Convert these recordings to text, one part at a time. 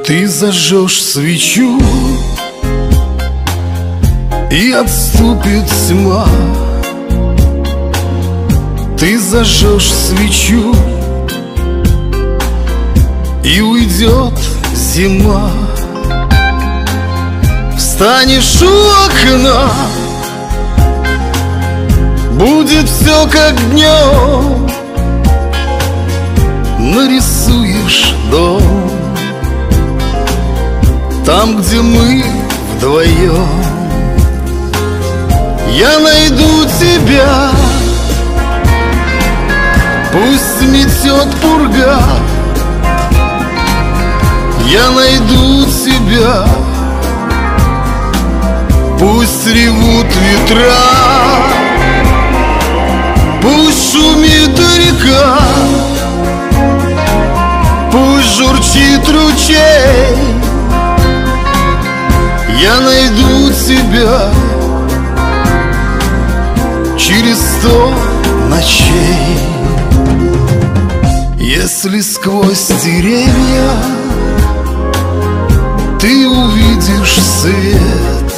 Ты зажжешь свечу, и отступит тьма. Ты зажжешь свечу, и уйдет зима. Встанешь у окна, будет все как днем. Нарисуешь дом там, где мы вдвоем. Я найду тебя, пусть сметет пурга. Я найду тебя, пусть ревут ветра, пусть шумит река, пусть журчит ручей. Я найду тебя через 100 ночей. Если сквозь деревья ты увидишь свет,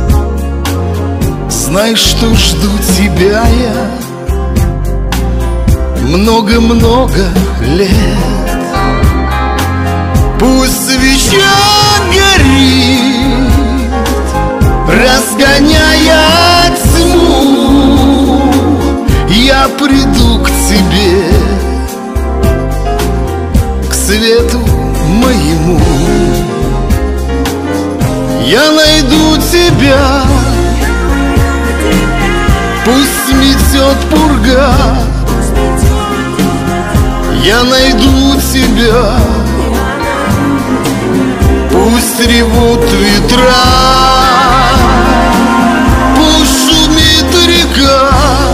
знай, что жду тебя я много-много лет. Пусть свеча горит, разгоняя тьму. Я приду к тебе, к свету моему. Я найду тебя, пусть сметет пурга. Я найду тебя, пусть ревут ветра, пусть шумит река,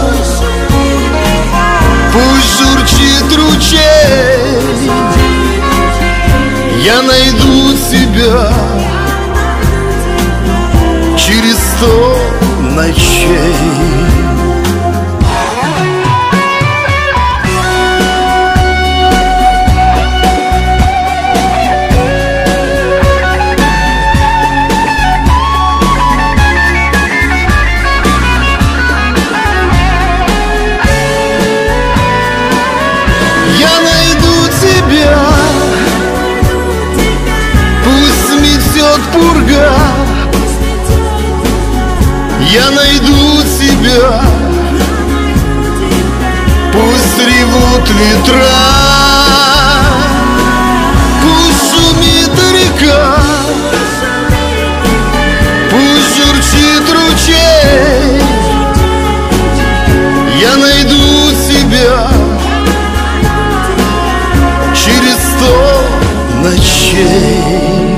пусть журчит ручей. Я найду тебя через 100 ночей. Я найду тебя, пусть сметет пурга. Я найду тебя, пусть ревут ветра, пусть шумит река, пусть журчит ручей. Я найду тебя через 100 ночей.